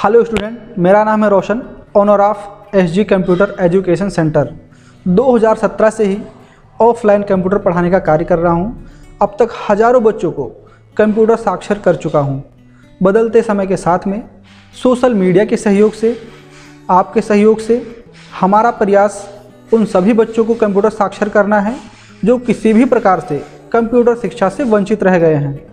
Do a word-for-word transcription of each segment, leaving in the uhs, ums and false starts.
Hello student, मेरा नाम है Roshan, owner of SG computer education centre. दो हज़ार सत्रह से ही ऑफलाइन कंप्यूटर पढ़ाने का कार्य कर रहा हूं। अब तक हज़ारों बच्चों को कंप्यूटर साक्षर कर चुका हूं। बदलते समय के साथ में सोशल मीडिया के सहयोग से, आपके सहयोग से हमारा प्रयास उन सभी बच्चों को कंप्यूटर साक्षर करना है जो किसी भी प्रकार से कंप्यूटर शिक्षा से वंचित रह गए हैं।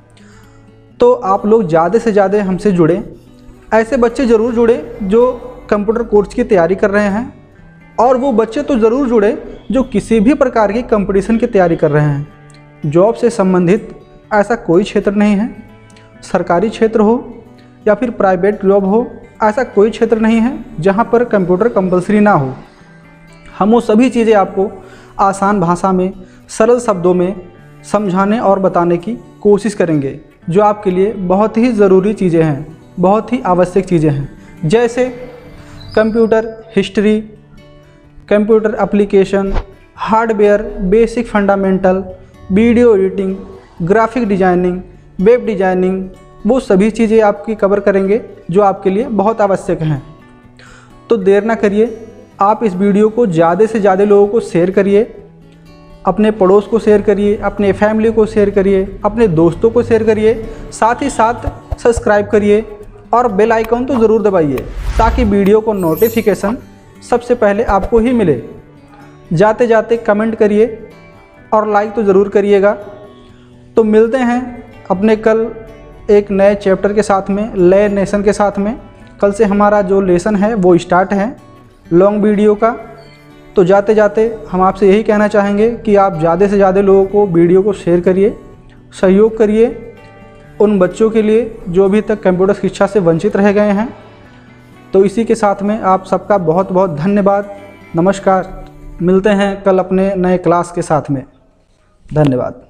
तो आप लोग ज़्यादा से ज़्यादा हमसे जुड़े, ऐसे बच्चे ज़रूर जुड़े जो कंप्यूटर कोर्स की तैयारी कर रहे हैं, और वो बच्चे तो ज़रूर जुड़े जो किसी भी प्रकार की कंपटीशन की तैयारी कर रहे हैं। जॉब से संबंधित ऐसा कोई क्षेत्र नहीं है, सरकारी क्षेत्र हो या फिर प्राइवेट जॉब हो, ऐसा कोई क्षेत्र नहीं है जहाँ पर कंप्यूटर कंपलसरी ना हो। हम वो सभी चीज़ें आपको आसान भाषा में, सरल शब्दों में समझाने और बताने की कोशिश करेंगे, जो आपके लिए बहुत ही ज़रूरी चीज़ें हैं, बहुत ही आवश्यक चीज़ें हैं। जैसे computer history, computer application, hardware, basic fundamental, video editing, graphic designing, web designing, वो सभी चीज़ें आपकी कवर करेंगे जो आपके लिए बहुत आवश्यक हैं। तो देर ना करिए, आप इस वीडियो को ज़्यादा से ज़्यादा लोगों को शेयर करिए, अपने पड़ोस को शेयर करिए, अपने फैमिली को शेयर करिए, अपने दोस्तों को शेयर करिए, साथ ही साथ सब्सक्राइब करिए और बेल आइकन तो ज़रूर दबाइए ताकि वीडियो को नोटिफिकेशन सबसे पहले आपको ही मिले। जाते जाते कमेंट करिए और लाइक तो ज़रूर करिएगा। तो मिलते हैं अपने कल एक नए चैप्टर के साथ में, नए लेसन के साथ में। कल से हमारा जो लेसन है वो स्टार्ट है लॉन्ग वीडियो का। तो जाते जाते हम आपसे यही कहना चाहेंगे कि आप ज़्यादा से ज़्यादा लोगों को वीडियो को शेयर करिए, सहयोग करिए उन बच्चों के लिए जो अभी तक कंप्यूटर शिक्षा से वंचित रह गए हैं। तो इसी के साथ में आप सबका बहुत बहुत धन्यवाद। नमस्कार, मिलते हैं कल अपने नए क्लास के साथ में। धन्यवाद।